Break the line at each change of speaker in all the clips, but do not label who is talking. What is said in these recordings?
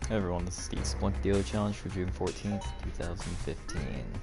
Hey everyone, this is the Splunk Daily Challenge for June 14th, 2015.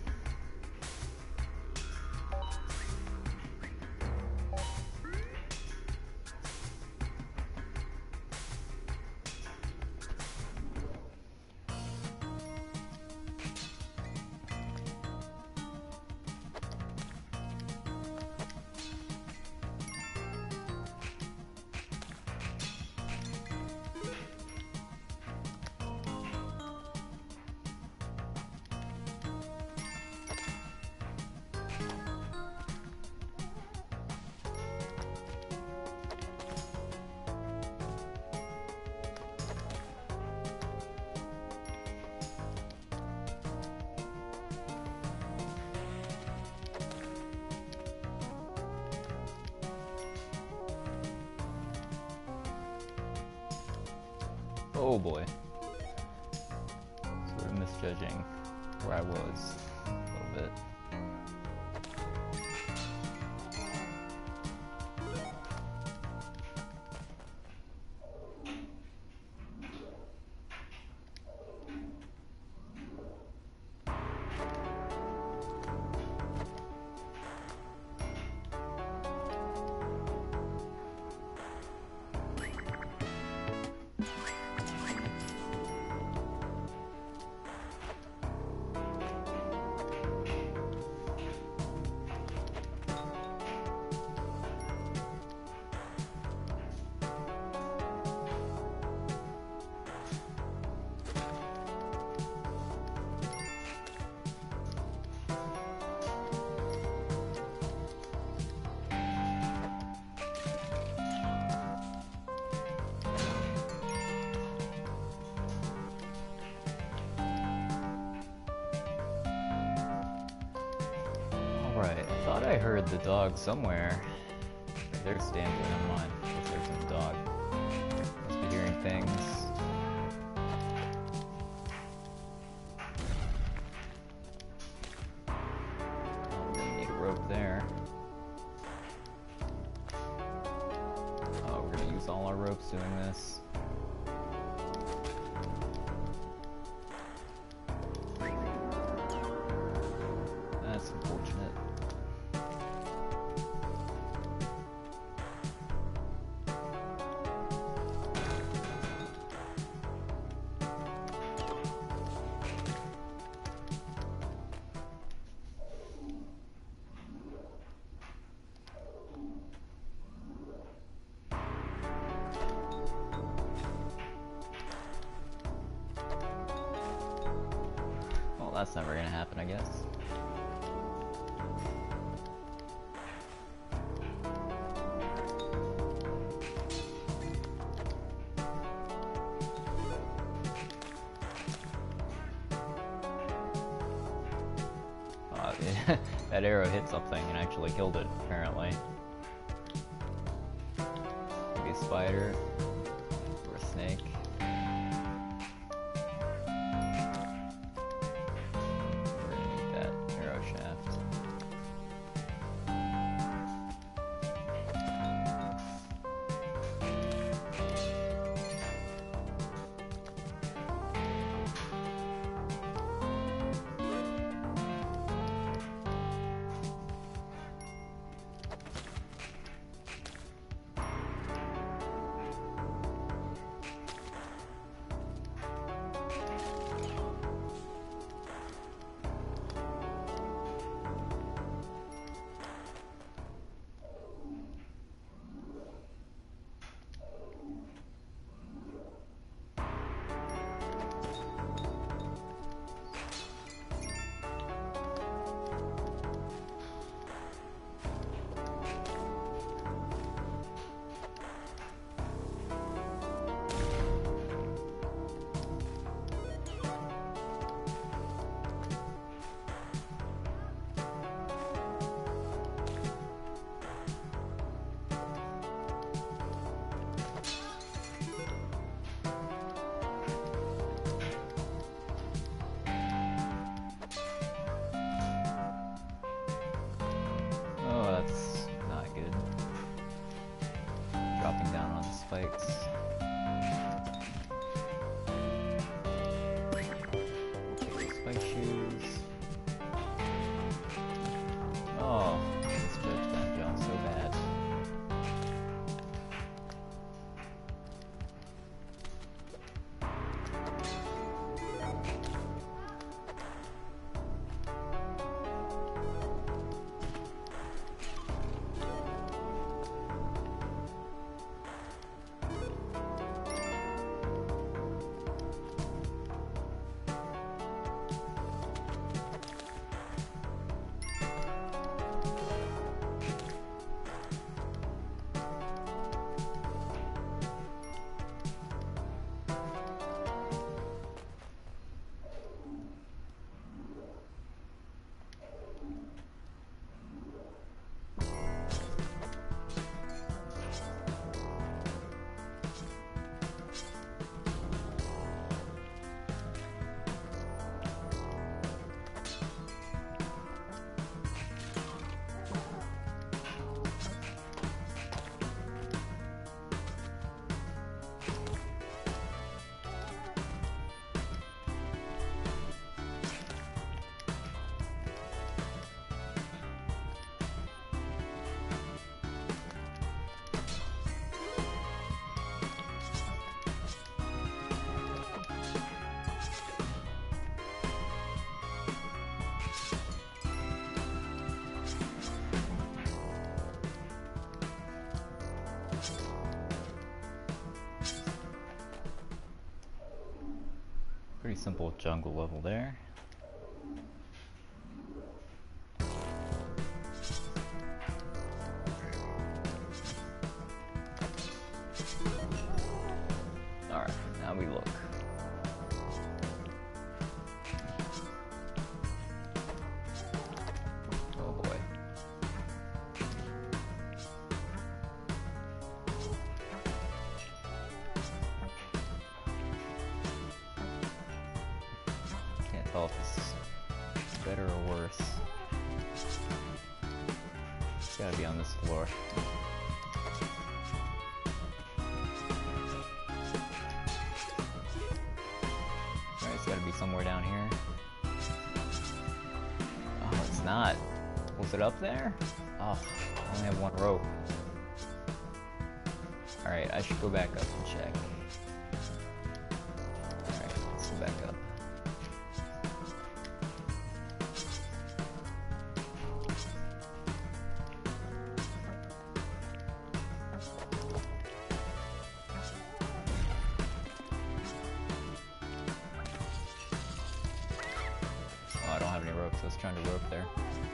Oh boy. Sort of misjudging where I was a little bit. Alright, I thought I heard the dog somewhere. They're standing on mine. Guess there's some dog. Must be hearing things. Oh, we're gonna need a rope there. Oh, we're gonna use all our ropes doing this. That's unfortunate. Well, that's never gonna happen, I guess. That arrow hit something and actually killed it, apparently. Maybe a spider or a snake. We're gonna need that arrow shaft. dropping down on the spikes. Pretty simple jungle level there. Alright, now we look. Oh boy. Can't tell if this is better or worse. It's gotta be on this floor. Alright, it's gotta be somewhere down here. Oh, it's not. Was it up there? Oh, I only have one rope. Alright, I should go back up and check. Alright, let's go back up. Oh, I don't have any ropes. I was trying to rope there.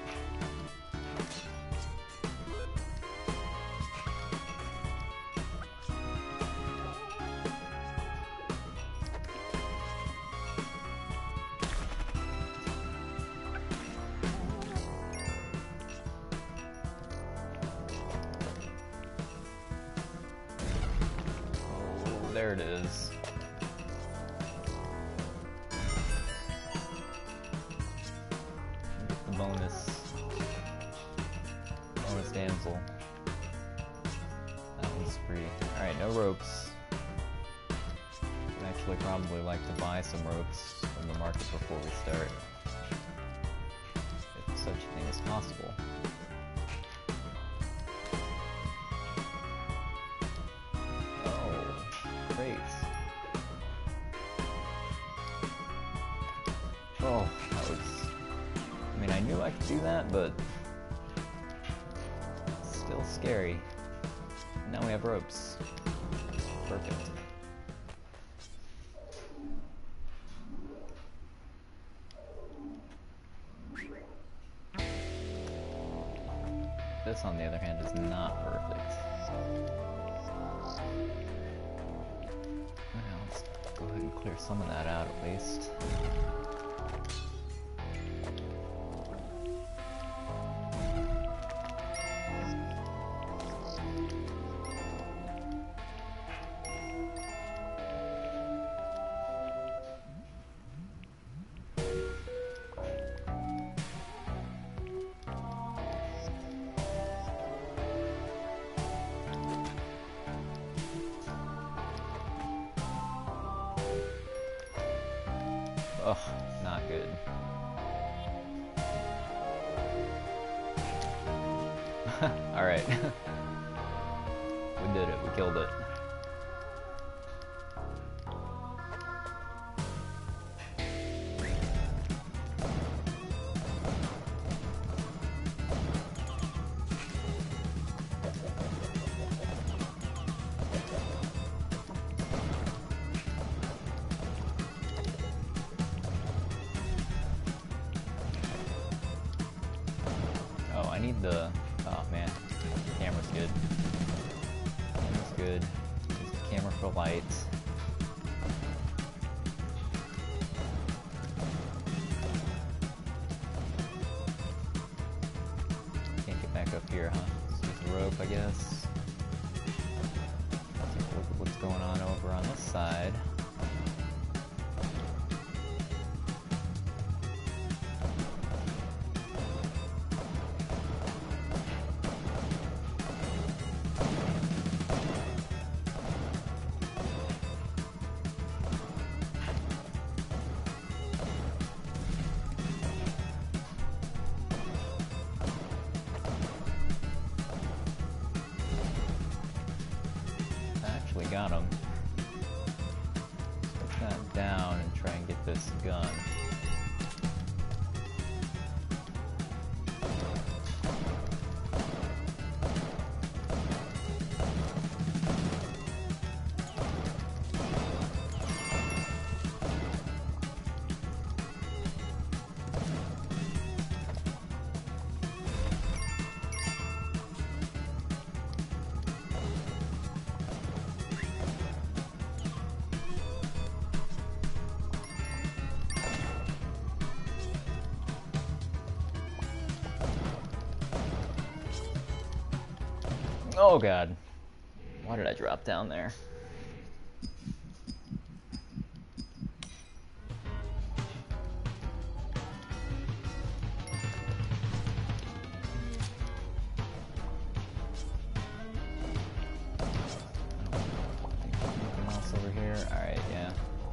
Oh, there it is. Bonus damsel. That one's free. Alright, no ropes. I'd actually probably like to buy some ropes from the market before we start. If such a thing is possible. Oh, great. Oh, that was... I mean, I knew I could do that, but it's still scary. Now we have ropes. Perfect. This, on the other hand, is not perfect. Now, let's go ahead and clear some of that out at least. Ugh, not good. Alright. We did it, we killed it. Oh, I need the... Oh man, camera's good. Camera's good. Use the camera for lights. Can't get back up here, huh? Let's use the rope, I guess. Take a look at what's going on over on this side. We got him. Let's put that down and try and get this gun. Oh god. Why did I drop down there? Anything else over here? Alright, yeah.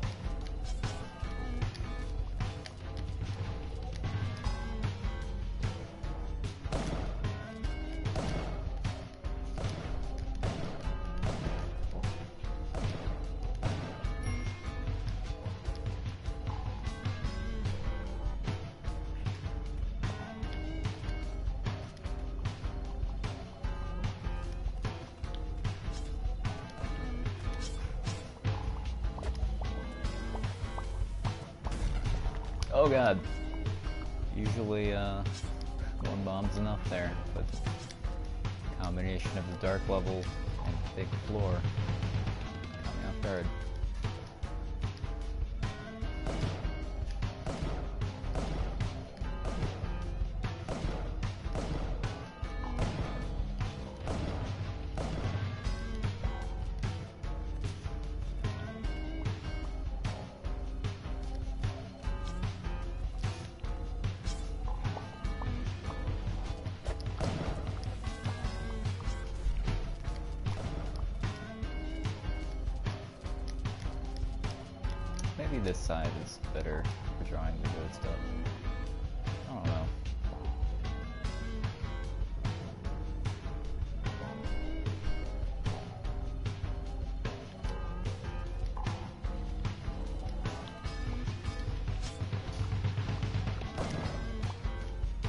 Oh god. Usually, one bomb's enough there, but combination of the dark level and big floor caught me off guard. Maybe this side is better for drawing the good stuff. I don't know.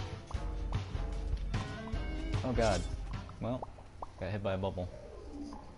Oh god. Well, got hit by a bubble.